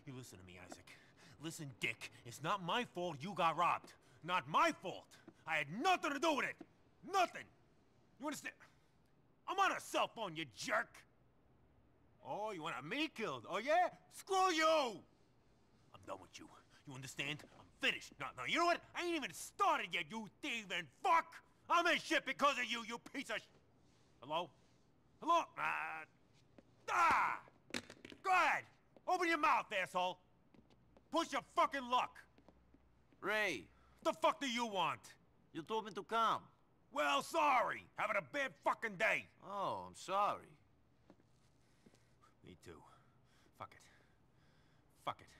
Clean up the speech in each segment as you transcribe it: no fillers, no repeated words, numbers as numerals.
You listen to me, Isaac. Listen, Dick, it's not my fault you got robbed. Not my fault. I had nothing to do with it. Nothing. You understand? I'm on a cell phone, you jerk. Oh, you want me killed? Oh, yeah? Screw you! I'm done with you. You understand? I'm finished. No, you know what? I ain't even started yet, you thieving fuck! I'm in shit because of you, you piece of Hello? Hello? Go ahead! Open your mouth, asshole! Push your fucking luck! Ray! What the fuck do you want? You told me to come. Well, sorry. Having a bad fucking day. Oh, I'm sorry. Me too. Fuck it. Fuck it.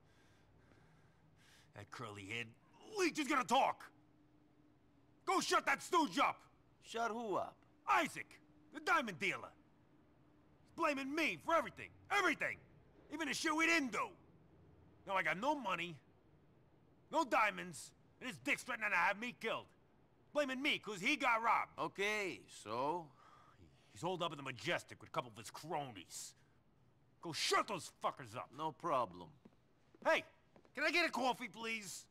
That curly-haired leech is gonna talk! Go shut that stooge up! Shut who up? Isaac, the diamond dealer. He's blaming me for everything. Everything! Even the shit we didn't do. Now I got no money, no diamonds, and his dick's threatening to have me killed. Blaming me, cause he got robbed. Okay, so? He's holed up in the Majestic with a couple of his cronies. Go shut those fuckers up. No problem. Hey, can I get a coffee, please?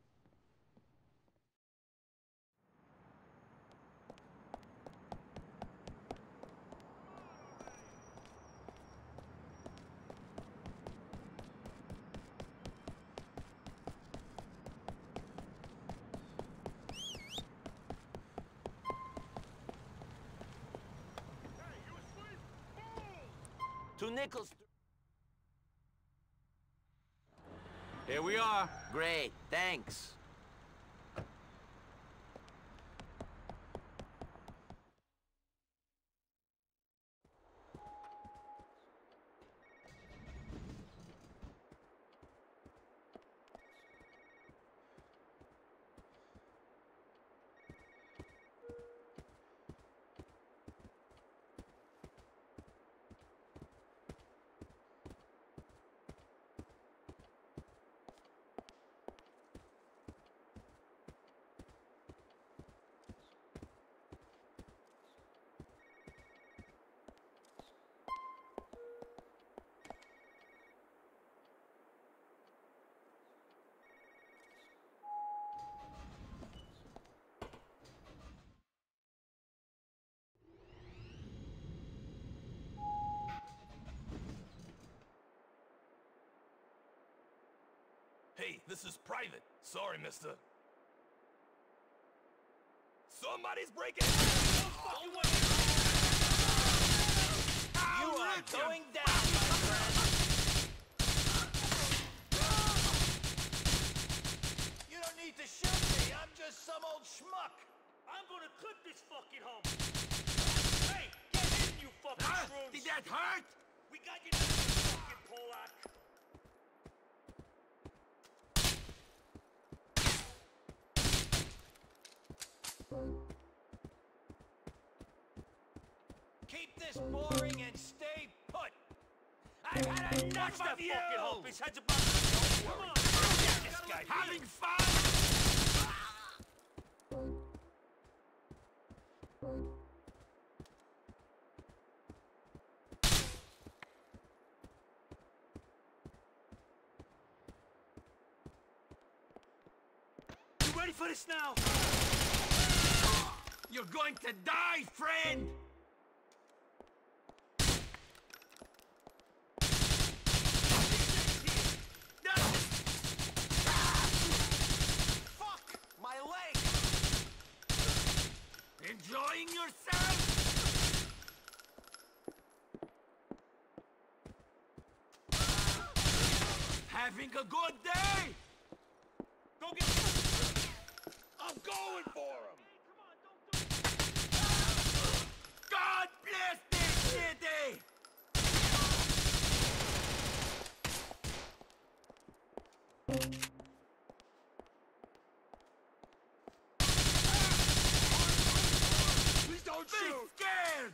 Two nickels. Here we are. Great, thanks. Hey, this is private. Sorry, mister. Somebody's breaking in! You are going down, my friend. You don't need to shoot me. I'm just some old schmuck. I'm gonna clip this fucking home. Hey, get in, you fucking shrooms. Did that hurt? We got you now, you fucking Polak. Keep this boring and stay put. I've had enough Watch that of you. fucking hope. His head's about to... Come on. Get this guy Having fun. You ready for this now? You're going to die, friend. Fuck my leg. Enjoying yourself? Having a good day? Go get... I'm going for him! God bless this city! Please don't Be shoot! scared!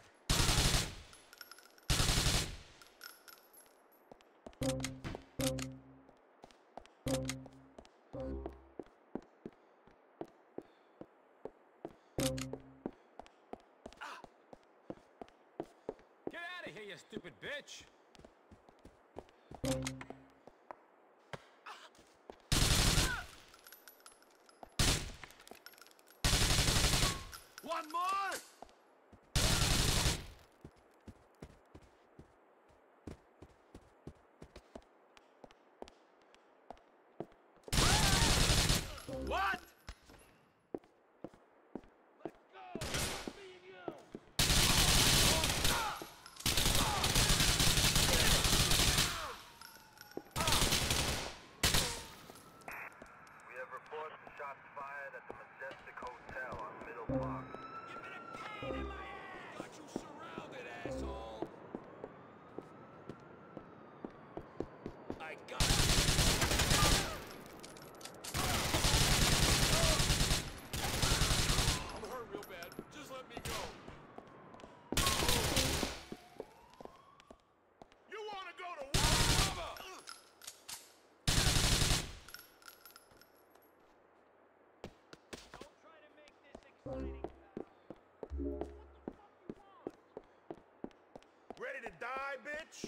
Get out of here, you stupid bitch. What? We have reports of shots fired at the Majestic Hotel on Middle Park. You've been a pain in my ass! Got you surrounded, asshole! I got I'm hurt real bad. Just let me go. You wanna go to war, brother? Don't try to make this exciting, pal. What the fuck you want? Ready to die, bitch?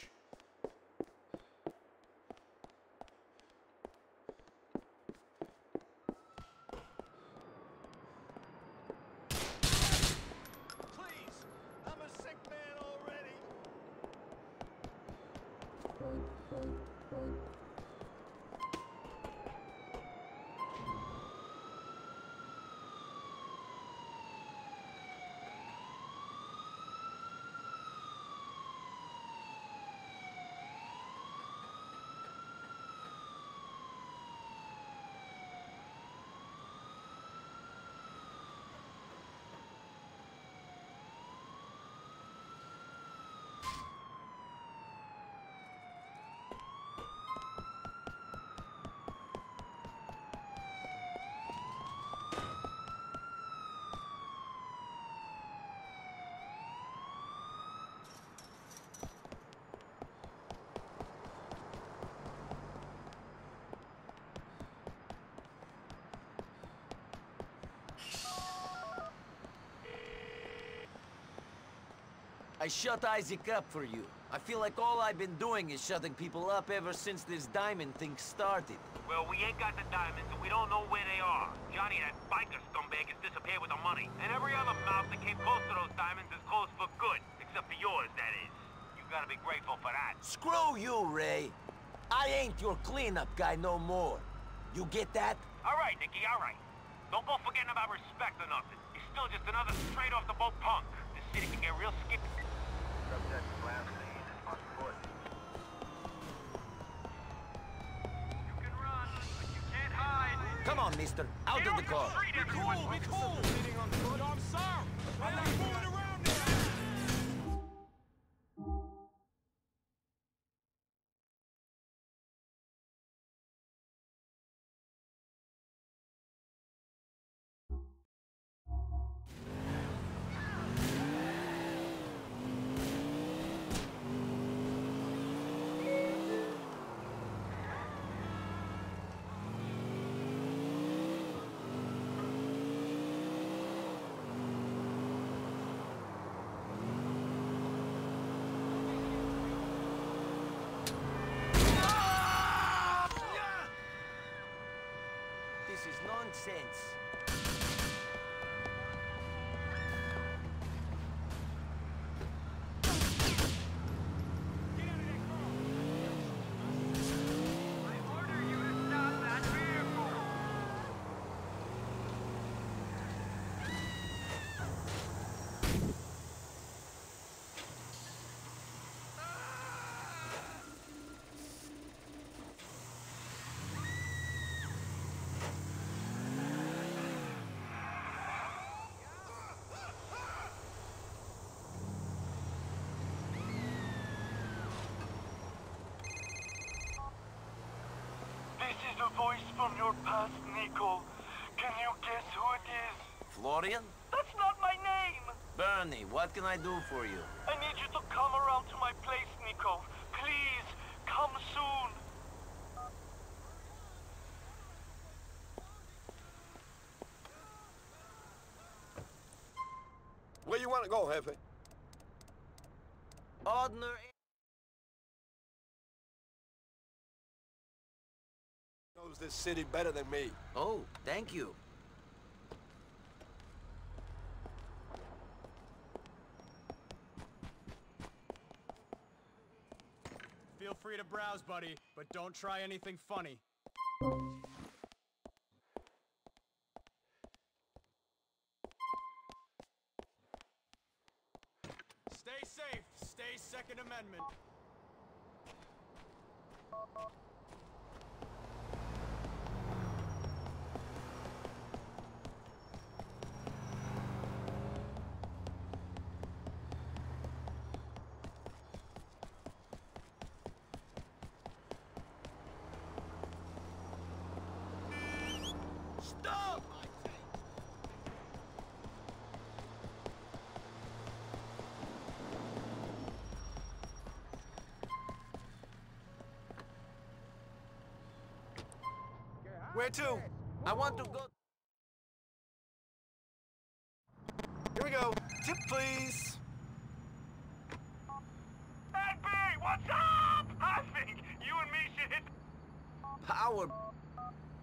Please, I'm a sick man already. I shut Isaac up for you. I feel like all I've been doing is shutting people up ever since this diamond thing started. Well, we ain't got the diamonds, and we don't know where they are. Johnny, that biker scumbag, has disappeared with the money. And every other mouth that came close to those diamonds is closed for good. Except for yours, that is. You gotta be grateful for that. Screw you, Ray. I ain't your cleanup guy no more. You get that? All right, Nicky, all right. Don't go forgetting about respect or nothing. You're still just another straight-off-the-boat punk. This city can get real skippy. Subject last seen on foot. You can run, but you can't hide. Come on, mister. Out of the car. Be cool, be cool. Yo, I'm sorry. I'm not fooling around this. This is nonsense. I order you to stop that vehicle. This is a voice from your past, Nico. Can you guess who it is? Florian? That's not my name! Bernie, what can I do for you? I need you to come around to my place, Nico. Please, come soon. Where you want to go, Jefe? Ordner. Knows this city better than me. Oh, thank you. Feel free to browse, buddy, but don't try anything funny. Stop! Where to? I want to go... Here we go. Tip, please. Hey, B, what's up? I think you and me should hit... Power...